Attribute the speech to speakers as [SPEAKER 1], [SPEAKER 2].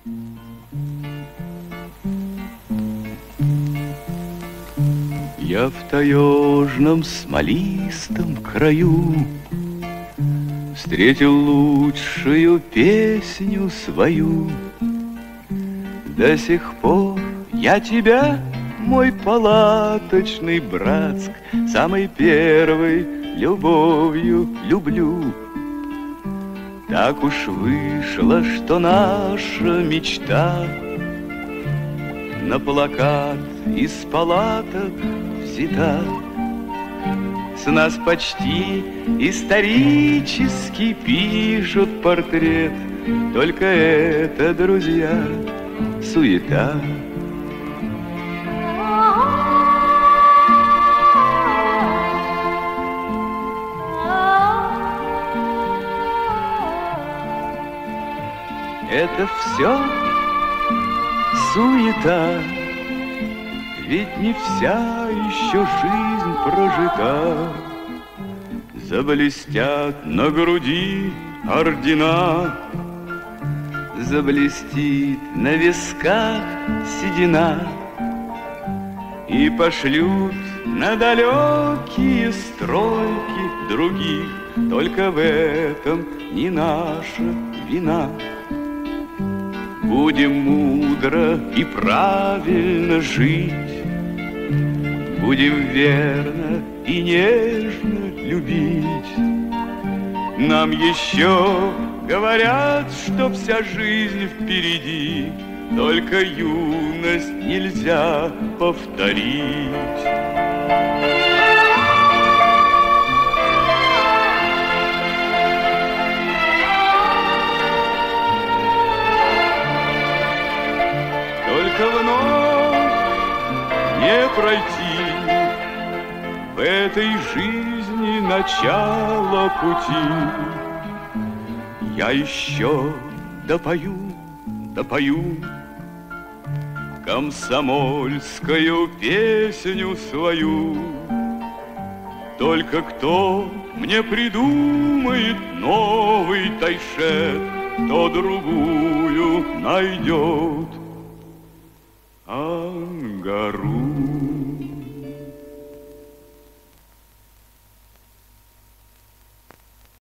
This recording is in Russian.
[SPEAKER 1] Я в таежном смолистом краю встретил лучшую песню свою. До сих пор я тебя, мой палаточный братск, самой первой любовью люблю. Так уж вышло, что наша мечта на плакат из палаток взята. С нас почти исторически пишут портрет, только это, друзья, суета. Это все суета, ведь не вся еще жизнь прожита. Заблестят на груди ордена, заблестит на висках седина, и пошлют на далекие стройки других. Только в этом не наша вина. Будем мудро и правильно жить, будем верно и нежно любить. Нам еще говорят, что вся жизнь впереди, только юность нельзя повторить. Только вновь не пройти в этой жизни начало пути. Я еще допою комсомольскую песню свою. Только кто мне придумает новый тайшет, то другую найдет Ангару.